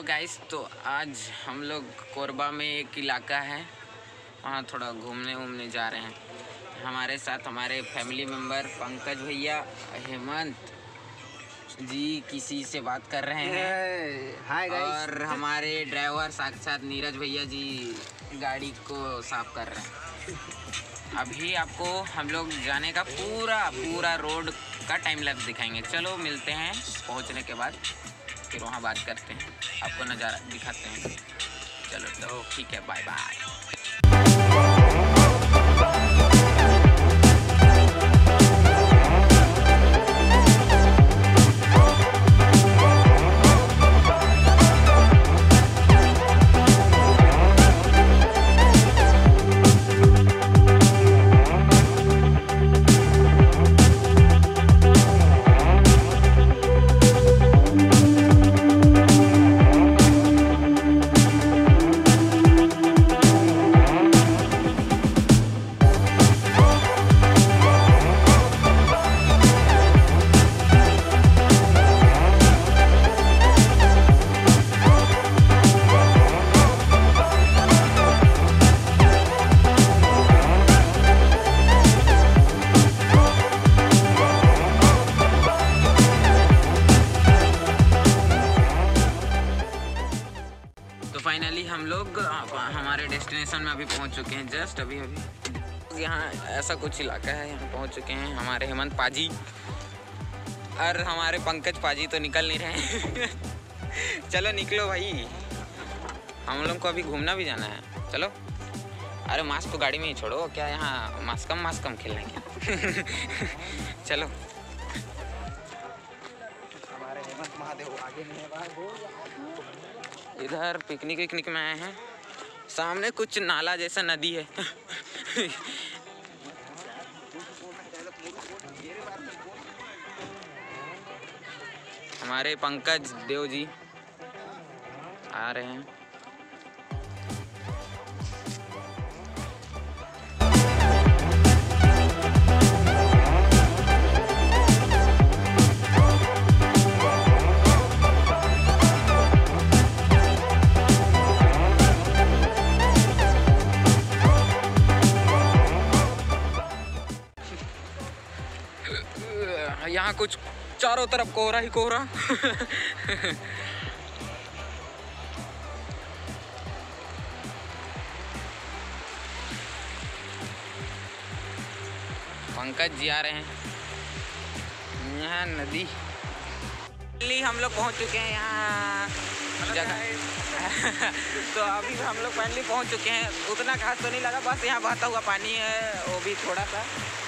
Hello guys, तो आज हम लोग कोरबा में एक इलाका है, वहाँ थोड़ा घूमने जा रहे हैं। हमारे साथ हमारे फैमिली मेम्बर पंकज भैया, हेमंत जी किसी से बात कर रहे हैं। Hi guys. और हमारे ड्राइवर साक्षात नीरज भैया जी गाड़ी को साफ कर रहे हैं। अभी आपको हम लोग जाने का पूरा रोड का टाइम लैप्स दिखाएंगे। चलो मिलते हैं पहुंचने के बाद, फिर वहाँ बात करते हैं, आपको नज़ारा दिखाते हैं। चलो तो ठीक है, बाय बाय। फाइनली हम लोग हमारे डेस्टिनेशन में अभी पहुंच चुके हैं। जस्ट अभी यहाँ ऐसा कुछ इलाका है, यहाँ पहुंच चुके हैं। हमारे हेमंत पाजी और हमारे पंकज पाजी तो निकल नहीं रहे हैं। चलो निकलो भाई, हम लोग को अभी घूमना भी जाना है। चलो। अरे मास्क तो गाड़ी में ही छोड़ो, क्या यहाँ मास्क कम खेलना क्या? चलो। हमारे हेमंत महादेव आगे में है, इधर पिकनिक में आए हैं। सामने कुछ नाला जैसा नदी है। हमारे पंकज देव जी आ रहे हैं। यहाँ कुछ चारों तरफ कोहरा ही कोहरा। पंकज जी आ रहे हैं। यहाँ नदी हम लोग पहुँच चुके हैं यहाँ जगह। तो अभी हम लोग फाइनली पहुँच चुके हैं। उतना खास तो नहीं लगा, बस यहाँ बहता हुआ पानी है, वो भी थोड़ा सा,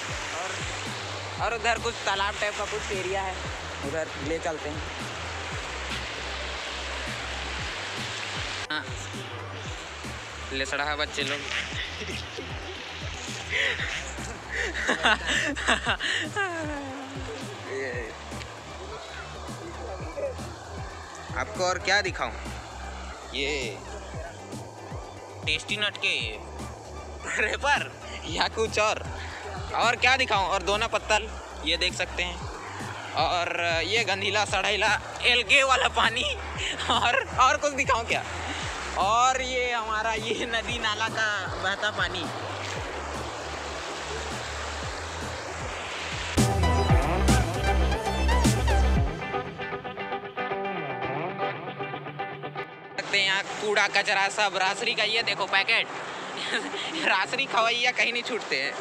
और उधर कुछ तालाब टाइप का कुछ एरिया है, उधर ले चलते हैं। हाँ, ले सड़ा है बच्चे लोग। आपको और क्या दिखाऊं? ये टेस्टी नट के रेपर या कुछ और क्या दिखाऊं? और दोना पत्तल ये देख सकते हैं, और ये गंदीला सड़ैला एलगे वाला पानी, और कुछ दिखाऊं क्या? और ये हमारा ये नदी नाला का बहता पानी। यहाँ कूड़ा कचरा सब, रासरी का ये देखो पैकेट। रासरी खवैया कहीं नहीं छूटते हैं।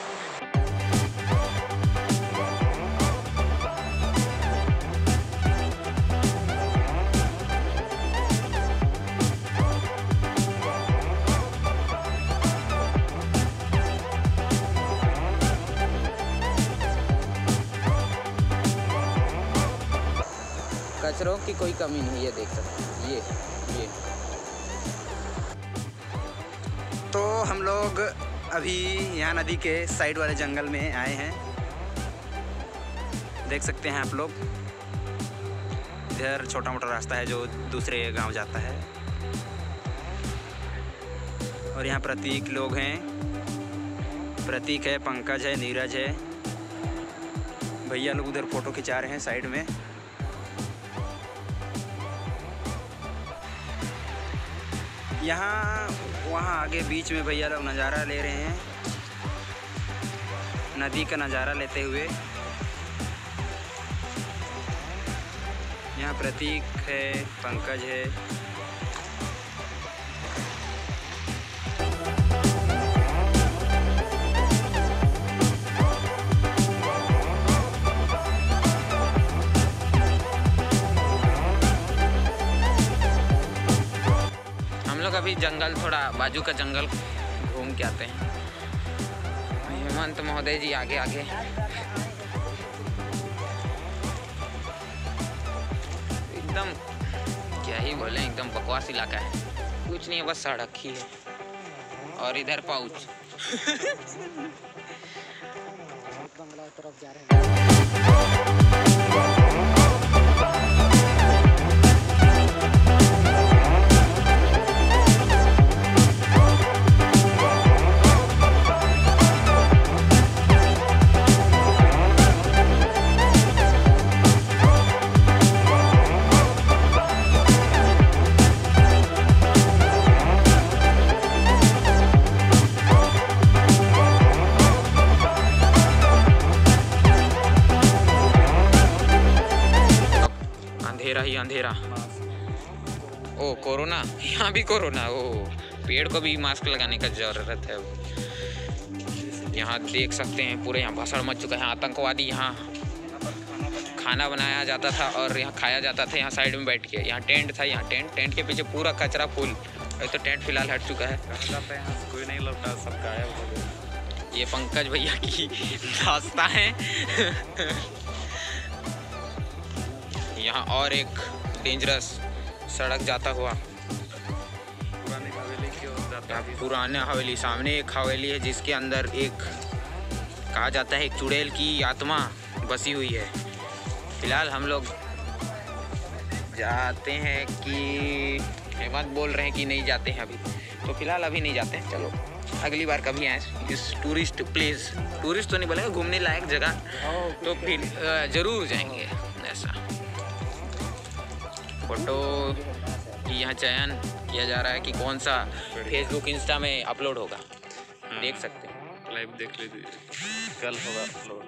कचरों की कोई कमी नहीं है, देख सकते हैं ये। तो हम लोग अभी यहाँ नदी के साइड वाले जंगल में आए हैं। देख सकते हैं आप लोग, इधर छोटा मोटा रास्ता है जो दूसरे गांव जाता है। और यहाँ प्रतीक लोग हैं, प्रतीक है, पंकज है, नीरज है, भैया लोग उधर फ़ोटो खिंचा रहे हैं साइड में। यहाँ वहाँ आगे बीच में भैया लोग नज़ारा ले रहे हैं, नदी का नज़ारा लेते हुए। यहाँ प्रतीक है, पंकज है। हम लोग अभी जंगल, थोड़ा बाजू का जंगल घूम के आते हैं। हेमंत महोदय जी आगे आगे। एकदम क्या ही बोले, एकदम बकवास इलाका है। कुछ नहीं है, बस सड़क ही है और इधर पाउच। बंगला तरफ जा रहे हैं। अंधेरा ही अंधेरा। ओ कोरोना, यहाँ भी कोरोना। ओ पेड़ को भी मास्क लगाने का जरूरत है। यहाँ देख सकते हैं पूरे यहाँ भसड़ मच चुका है। आतंकवादी यहाँ खाना बनाया जाता था और यहाँ खाया जाता था, यहाँ साइड में बैठ के। यहाँ टेंट था, यहाँ टेंट के पीछे पूरा कचरा फूल। तो टेंट फिलहाल हट चुका है। कोई नहीं लौटा, सब गायब हो गए। ये पंकज भैया की रास्ता है। यहाँ और एक डेंजरस सड़क जाता हुआ पुरानी हवेली की ओर जाता है। पुराने हवेली, सामने एक हवेली है जिसके अंदर एक कहा जाता है एक चुड़ैल की आत्मा बसी हुई है। फिलहाल हम लोग जाते हैं कि हेमंत बोल रहे हैं कि नहीं जाते हैं अभी, तो फिलहाल अभी नहीं जाते हैं। चलो अगली बार कभी आए इस टूरिस्ट प्लेस, टूरिस्ट तो नहीं बोलेंगे, घूमने लायक जगह, तो फिर ज़रूर जाएंगे। ऐसा फोटो की यहाँ चयन किया जा रहा है कि कौन सा फेसबुक इंस्टा में अपलोड होगा। देख सकते हैं, लाइव देख लीजिए, कल होगा अपलोड।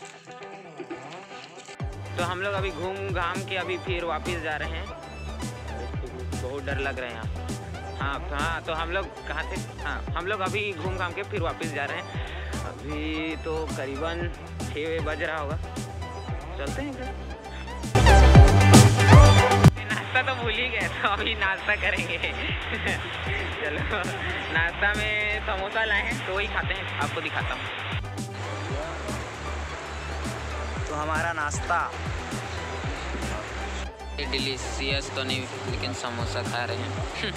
तो हम लोग अभी घूम घाम के अभी फिर वापस जा रहे हैं। बहुत डर लग रहा है यहाँ। हाँ, तो हम लोग कहाँ थे? हाँ, हम लोग अभी घूम घाम के फिर वापस जा रहे हैं। अभी तो करीबन 6 बज रहा होगा। चलते हैं क्या? नाश्ता तो भूल ही गए, तो अभी नाश्ता करेंगे। चलो, नाश्ता में समोसा लाए हैं तो वही खाते हैं, आपको दिखाता हूँ। तो हमारा नाश्ता डिलीशियस तो नहीं, लेकिन समोसा खा रहे हैं।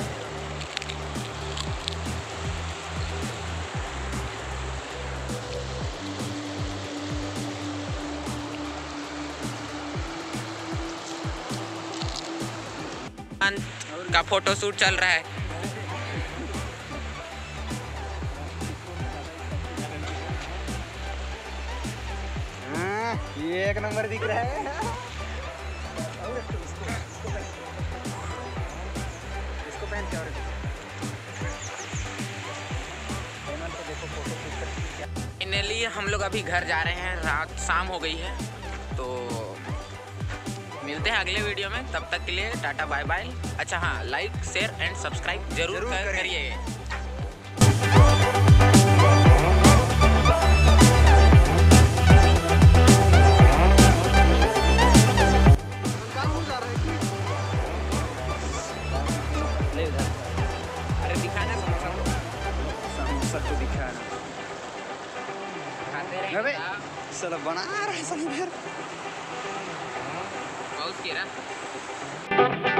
का फोटो शूट चल रहा है। ये एक नंबर दिख रहा है। इसको पहन के और फाइनली हम लोग अभी घर जा रहे हैं। रात शाम हो गई है, तो मिलते हैं अगले वीडियो में। तब तक के लिए टाटा बाय बाय। अच्छा हाँ, लाइक शेयर एंड सब्सक्राइब जरूर करिए। अरे दिखाना समोसा सबको दिखा खाते अबे रहेंगे। साला बना रहा है सब इधर। बहुत किया।